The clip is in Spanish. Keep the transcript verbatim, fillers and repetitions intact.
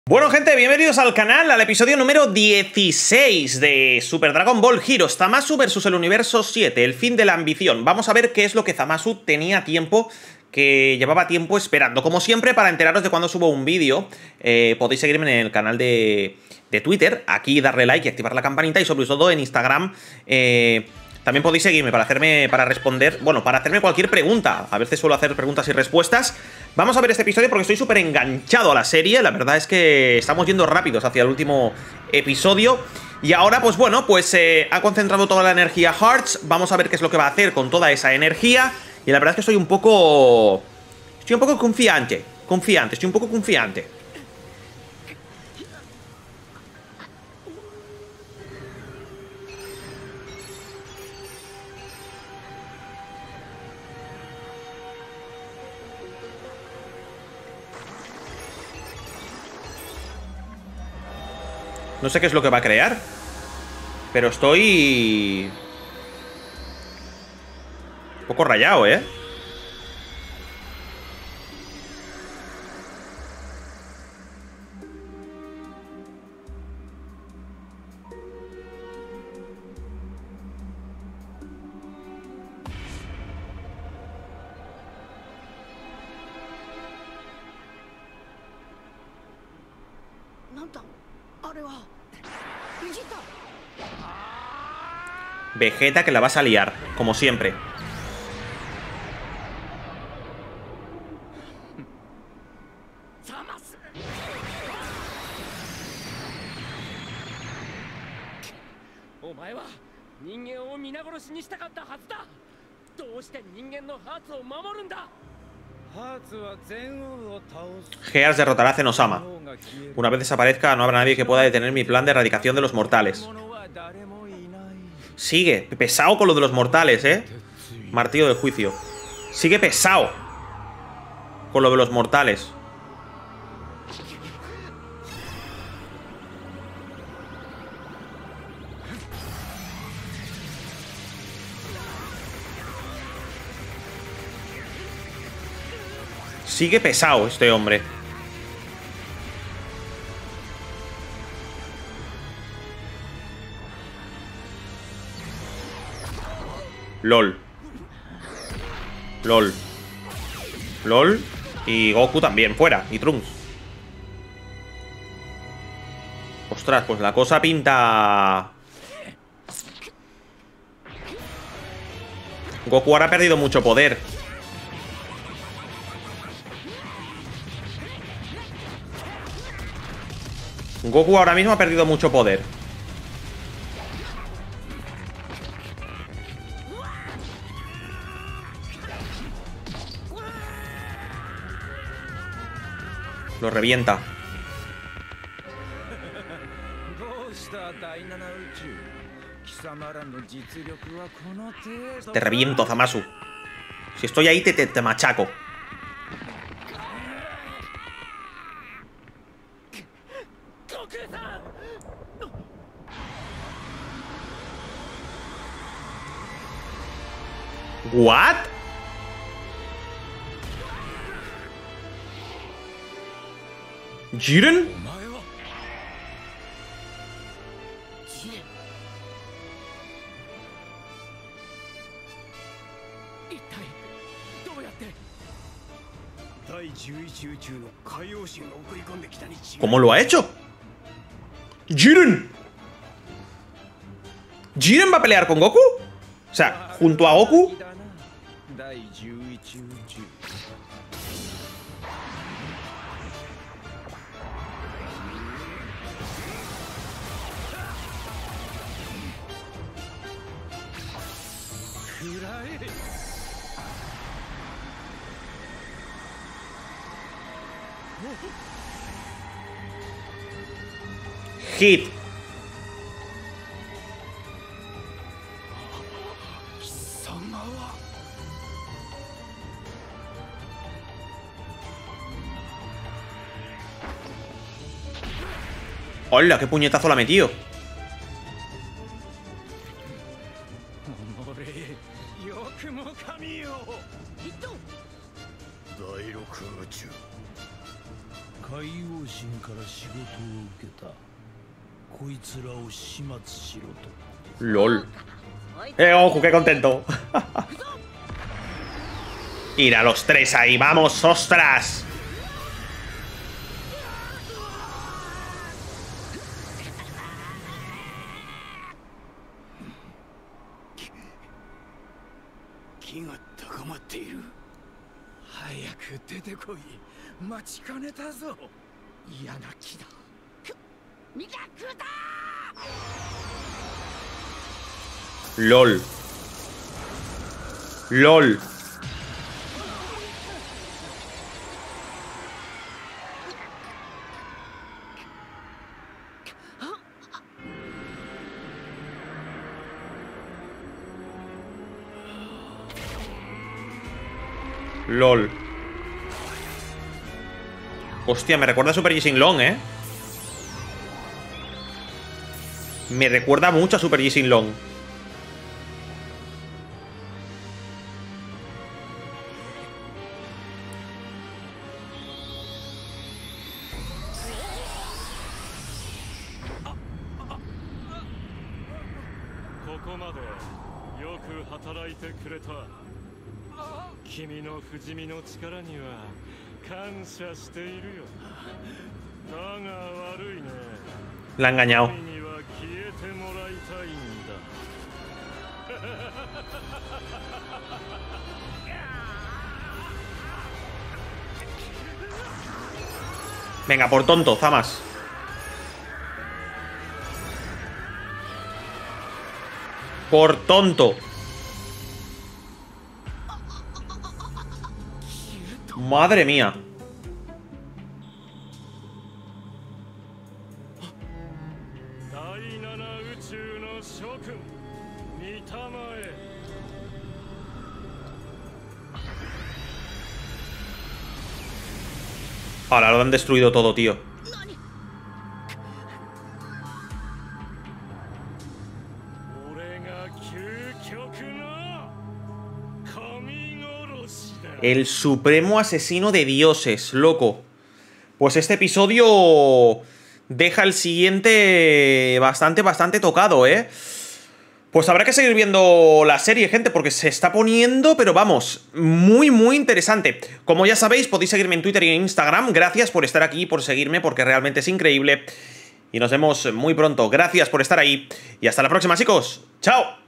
Bueno, gente, bienvenidos al canal, al episodio número dieciséis de Super Dragon Ball Heroes Zamasu versus el Universo siete, el fin de la ambición. Vamos a ver qué es lo que Zamasu tenía tiempo, que llevaba tiempo esperando. Como siempre, para enteraros de cuando subo un vídeo, eh, podéis seguirme en el canal de, de Twitter, aquí darle like y activar la campanita, y sobre todo en Instagram. eh... También podéis seguirme para hacerme, para responder, bueno, para hacerme cualquier pregunta. A veces suelo hacer preguntas y respuestas. Vamos a ver este episodio porque estoy súper enganchado a la serie. La verdad es que estamos yendo rápidos hacia el último episodio. Y ahora, pues bueno, pues eh, ha concentrado toda la energía Hearts. Vamos a ver qué es lo que va a hacer con toda esa energía. Y la verdad es que estoy un poco... Estoy un poco confiante. Confiante, estoy un poco confiante. No sé qué es lo que va a crear, pero estoy... un poco rayado, ¿eh? Vegeta, que la vas a liar, como siempre. Gears derrotará a Zenosama. Una vez desaparezca, no habrá nadie que pueda detener mi plan de erradicación de los mortales. Sigue, pesado con lo de los mortales, ¿eh? Martillo del juicio. Sigue pesado con lo de los mortales. Sigue pesado este hombre. LOL. LOL. LOL. Y Goku también, fuera. Y Trunks. Ostras, pues la cosa pinta... Goku ahora ha perdido mucho poder. Goku ahora mismo ha perdido mucho poder. Lo revienta. Te reviento, Zamasu. Si estoy ahí, te, te, te machaco. ¿What? ¿Jiren? ¿Cómo lo ha hecho? ¡Jiren! ¿Jiren va a pelear con Goku? O sea, junto a Goku. Hit. ¡Hola! ¡Qué puñetazo la ha metido! LOL. Eh, ojo, qué contento. Ir a los tres ahí, vamos, ostras. LOL. LOL. LOL. Hostia, me recuerda a Super Jishin Long, ¿eh? Me recuerda mucho a Super Jishin Long. La ha engañado. Venga, por tonto, Zamas. Por tonto. Madre mía. Ahora lo han destruido todo, tío. El supremo asesino de dioses, loco. Pues este episodio deja el siguiente bastante, bastante tocado, ¿eh? Pues habrá que seguir viendo la serie, gente, porque se está poniendo, pero vamos, muy, muy interesante. Como ya sabéis, podéis seguirme en Twitter y en Instagram. Gracias por estar aquí, por seguirme, porque realmente es increíble. Y nos vemos muy pronto. Gracias por estar ahí. Y hasta la próxima, chicos. ¡Chao!